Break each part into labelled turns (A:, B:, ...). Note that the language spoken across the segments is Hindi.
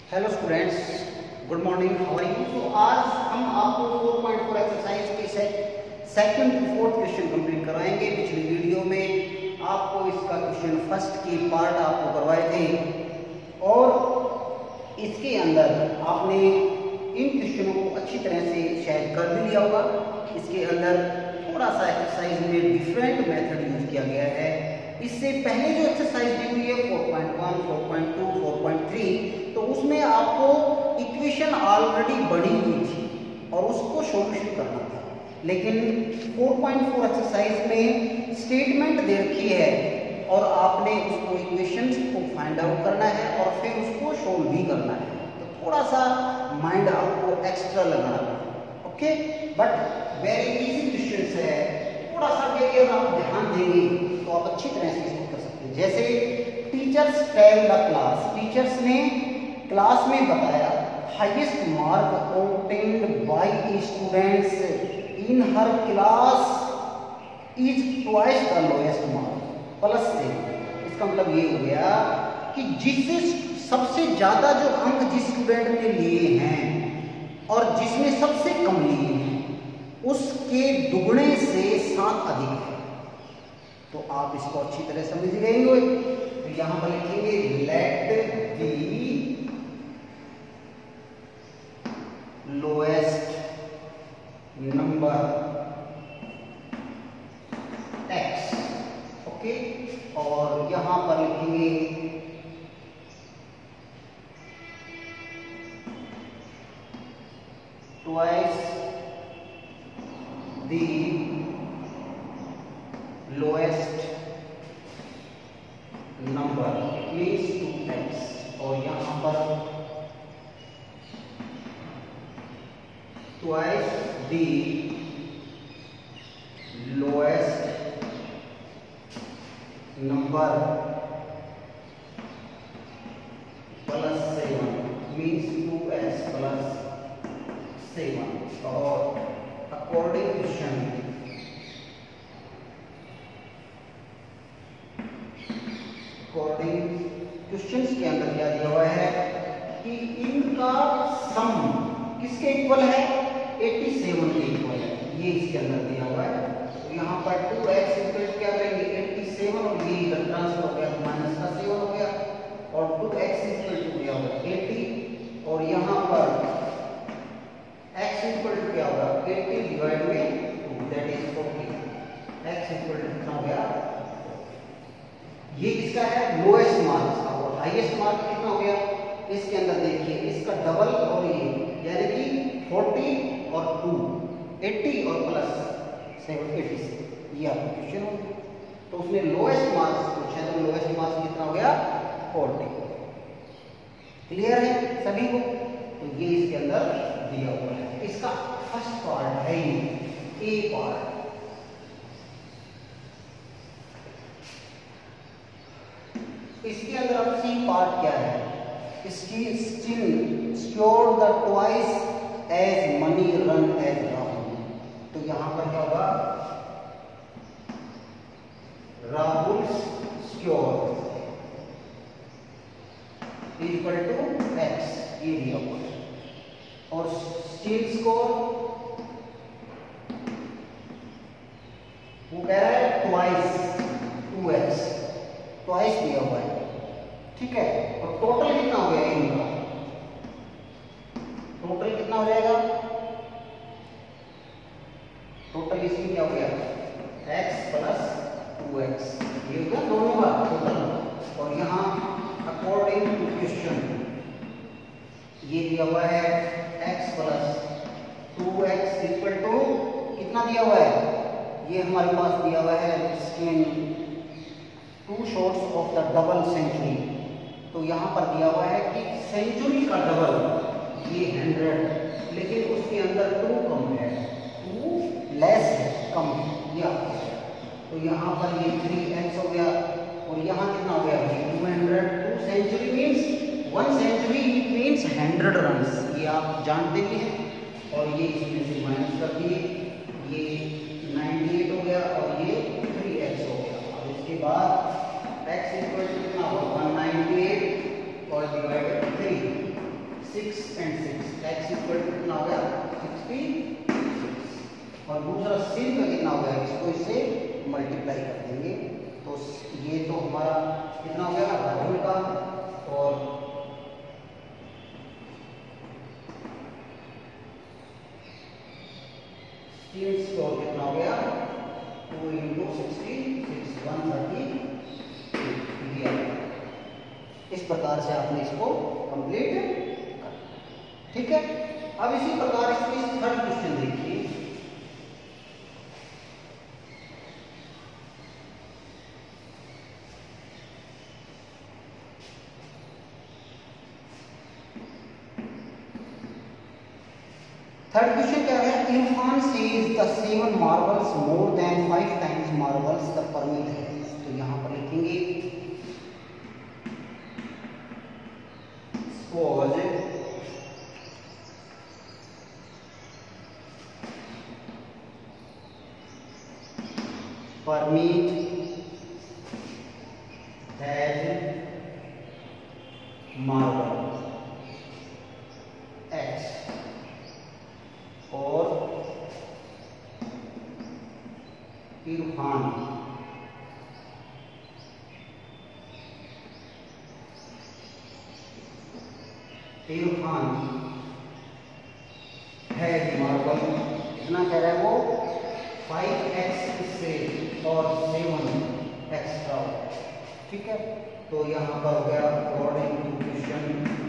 A: Hello students, good morning, how are you. तो आज हम आपको 4.4 एक्सरसाइज के second to fourth question complete कराएंगे। पिछली वीडियो में आपको इसका क्वेश्चन फर्स्ट के पार्ट आपको करवाए थे और इसके अंदर आपने इन क्वेश्चनों को अच्छी तरह से शायद कर भी लिया होगा। इसके अंदर थोड़ा सा एक्सरसाइज में डिफरेंट मेथड यूज किया गया है। इससे पहले जो एक्सरसाइज दी हुई है 4.1, 4.2, 4.3, तो उसमें आपको इक्वेशन ऑलरेडी बनी हुई थी और उसको सॉल्यूशन करना था। लेकिन 4.4 एक्सरसाइज में स्टेटमेंट दे रखी है और आपने उसको इक्वेशंस को फाइंड आउट करना है और फिर उसको सोल्व भी करना है। तो थोड़ा सा माइंड आपको एक्स्ट्रा लगाना है, okay. But very easy questions है, थोड़ा सा भी अगर आप ध्यान देंगे तो आप अच्छी तरह से इसको कर सकते हैं। जैसे teachers tell the class, teachers ने क्लास में बताया highest mark obtained by students in her class is twice the lowest mark plus से। इसका मतलब ये हो गया कि जिससे सबसे ज्यादा जो अंक जिस स्टूडेंट ने लिए हैं और जिसने सबसे कम लिए हैं उसके दुगने से 7 अधिक है। तो आप इसको अच्छी तरह समझ गए होंगे। तो यहां पर लिखेंगे let the lowest number x, okay. और यहां पर लिखेंगे twice the lowest number means 2x, और यहां पर twice the lowest number plus 7 means 2x plus 7। और अकॉर्डिंग क्वेश्चन के अंदर क्या दिया हुआ है कि इनका सम किसके इक्वल है, 87 के इक्वल है। ये इसके अंदर दिया हुआ है। तो यहाँ पर 2x इक्वल क्या करेंगे 87 और ये इधर ट्रांसफर हो गया तो माइनस का 7 हो गया और 2x इक्वल टू क्या होगा 80 और यहाँ पर x इक्वल टू क्या होगा 80 डिवाइड में 2 that is 40। x equal to कितना हो गया, ये किसका है लोएस्ट मार्क्स का, और हाईएस्ट मार्क कितना हो गया इसके अंदर देखिए इसका डबल और ये यानी कि 40 और 2 80 और प्लस 7 86। ये आपका क्वेश्चन हो गया। तो उसने लोएस्ट मार्क्स पूछा है तो लोएस्ट मार्क्स कितना हो गया 40। क्लियर है सभी को। तो ये इसके अंदर दिया हुआ है। इसका फर्स्ट पार्ट है ए पार्ट। इसके अंदर अब सी पार्ट क्या है, इसकी still store the twice as many run as Rahul. तो यहां पर क्या होगा Rahul store equal to x, ये दिया हुआ है। और स्टिल स्कोर वो कह रहा है ट्वाइस 2x, ट्वाइस दिया हुआ है, ठीक है। और टोटल कितना हो गया इनका, टोटल कितना हो जाएगा, टोटल इसमें क्या हो गया x प्लस 2x, ये हो गया दोनों का टोटल। और यहाँ अकॉर्डिंग टू क्वेश्चन ये दिया हुआ है x plus 2x equal to कितना दिया हुआ है, ये हमारे पास दिया हुआ है 2 shots of the double century. तो यहाँ पर दिया हुआ है कि सेंचुरी का डबल ये 100, लेकिन उसके अंदर 2 कम है, 2 लेस है, कम है, ये आपको। तो यहाँ पर ये 3x हो गया और यहाँ कितना हो गया 200। 2 century means 1 century means 100 run, ये आप जानते भी हैं। और ये इसमें से माइनस कर दिए, ये 98 हो गया और ये 3x हो गया। और इसके बाद x इक्वल टू कितना होगा 198 और डिवाइडेड 3 मल्टीप्लाई कर देंगे तो ये तो हमारा कितना हो गया भागफल का, और स्टीम स्कोर कितना हो गया 2 × 60 130। इस प्रकार से आपने इसको कंप्लीट कर, ठीक है। अब इसी प्रकार इसमें थर्ड क्वेश्चन देखिए। थर्ड क्वेश्चन क्या है, Irfan says the 7 marbles more than 5 times marbles the Parmit है। तो यहां पर लिखेंगे suppose permit has marble X और इरफान है मार्बल, कितना कह रहा है वो 5x से और 7 एक्स्ट्रा, ठीक है। तो यहां पर हो गया अकॉर्डिंग टू क्वेश्चन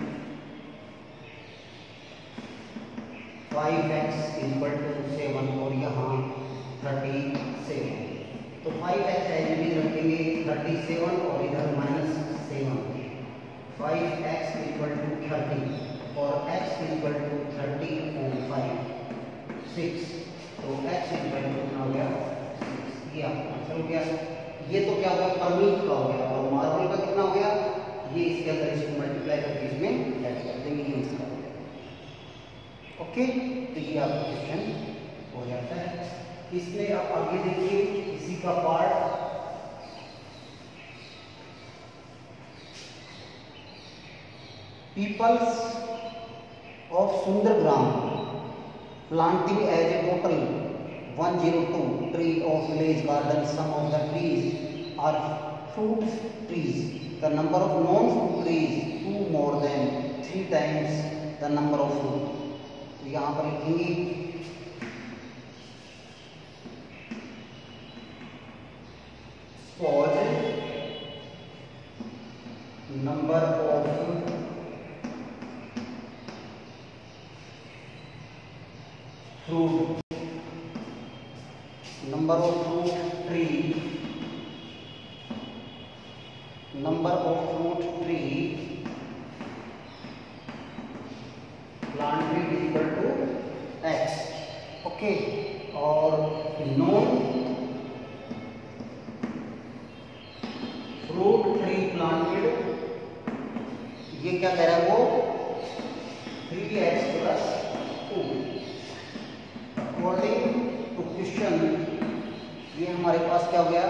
A: 5x = 7 और यहाँ 37। तो 5x एज रखेंगे 37 और इधर -7, 5x = 30 और x = 30/5 6। तो x कितना हो गया 6, ये आपका आंसर हो गया। ये तो क्या हो गया परमीट का हो गया, और मार्बल का कितना हो गया, ये इसके अंदर इसको मल्टीप्लाई करके इसमें ऐड कर देंगे, ये इसका हो गया। ओके, तो ये आपका क्वेश्चन हो जाता है। इसमें आप आगे देखिए इसी का part peoples of Sundargram planting as a total 102 tree of village garden. Some of the trees are fruit trees. The number of non-fruit trees 2 more than 3 times the number of fruit. तो यहाँ पर लिखेंगे suppose number of fruit tree planted equal to x, okay. और non fruit tree planted, ये क्या कह रहा है वो 3x + 2। अकॉर्डिंग टू क्वेश्चन ये हमारे पास क्या हो गया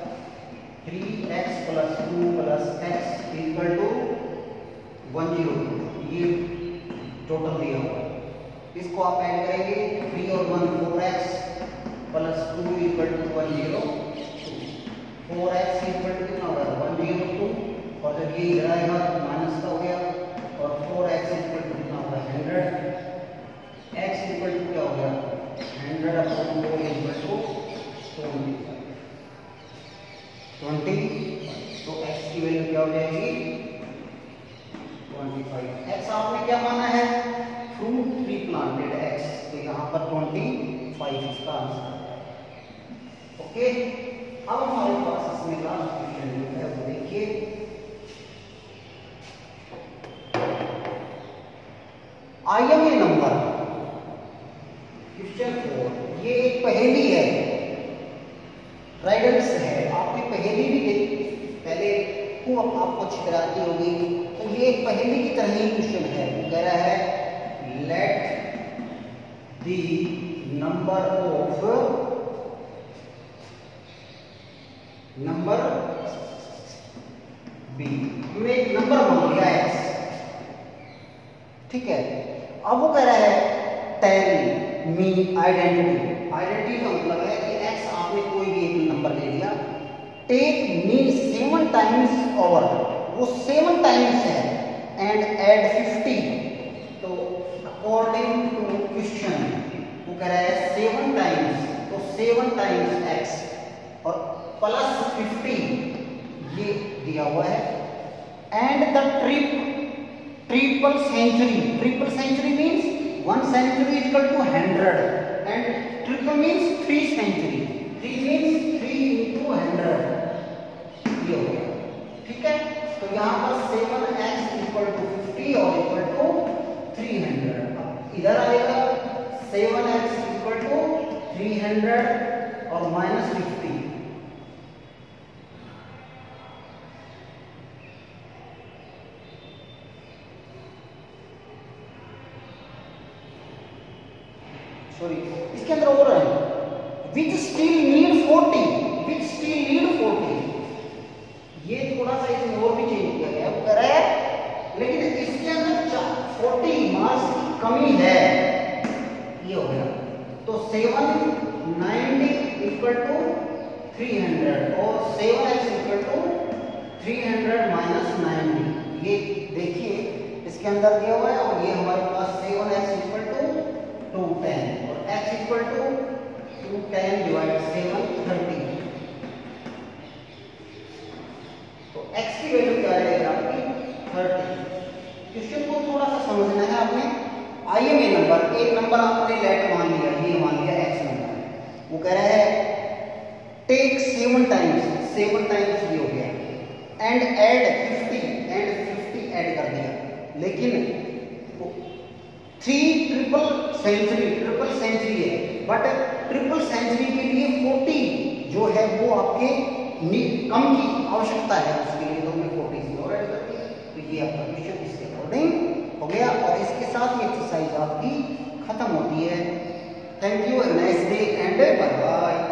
A: 3x + 2 + x = 102, ये टोटल दिया हुआ है। इसको आप ऐड करेंगे 3 और 1 4x + 2 = 102, 4x कितना होगा 102, और जब ये इधर आएगा तो माइनस का हो गया, और 4x कितना होगा 100, x क्या हो गया 100/4 = 25। तो x की वैल्यू क्या हो जाएगी 25। x आपने क्या माना है फ्रूट ट्री प्लांटेड x, तो यहाँ पर 25 इसका आंसर है। ओके, अब हमारे पास इसमें लास्ट क्वेश्चन जो है वो देखिए, IMA नंबर क्वेश्चन 4। ये एक पहेली है, राइडर्स है, आपने पहेली भी देखी पहले को आपको अच्छी तरह आती होगी। तो ये एक पहेली की तरह ही क्वेश्चन है, वो कह रहा है लेट द नंबर बी, हमने एक नंबर मान लिया x, ठीक है। अब वो कह रहा है टेल मी आइडेंटिटी, आइडेंटिटी का मतलब है कि x आपने कोई भी एक नंबर ले लिया, टेक मीन 7 टाइम्स ओवर, वो 7 टाइम्स है, एंड ऐड 50। तो अकॉर्डिंग टू क्वेश्चन वो कह रहा है 7 टाइम्स, तो 7 टाइम्स x और प्लस 50 ये दिया हुआ है, and the triple century means 1 century is equal to 100 and triple means 3 century, 3 means 3 into 100, ये हो गया। ठीक है, तो यहाँ पर 7x equal to 50 और equal to 300। अब इधर आएगा 7x equal to 300 और माइनस 50, सॉरी इसके अंदर और है विच स्टिल नीड 40, ये थोड़ा सा इसमें और भी चेंज किया गया, वो कह रहा है लेकिन इसके अंदर 40 मार्क्स की कमी है, ये हो गया। तो 790 इक्वल टू 300 और 7x इक्वल टू 300 माइनस 90, ये देखिए इसके अंदर दिया हुआ है, और ये हमारे पास 7x इक्वल टू 210 और x इक्वल टू 210 डिवाइड 7 30। तो x की वैल्यू क्या रहेगी आपकी 30। क्वेश्चन को थोड़ा सा समझना है आपने। IMA नंबर, एक नंबर आपने लेट मान लिया, ये मान लिया x नंबर, वो कह रहा है टेक 7 टाइम्स ये हो गया, एंड ऐड 50 ऐड कर दिया, लेकिन 3 ट्रिपल सेंचुरी है, बट ट्रिपल सेंचुरी के लिए 40 जो है वो आपके कम की आवश्यकता है, उसके लिए तो हमने 40 से और ऐड कर दिया। तो ये आपका क्वेश्चन इसके अकॉर्डिंग हो गया, और इसके साथ ये एक्सरसाइज आपकी खत्म होती है। Thank you, nice day and bye bye.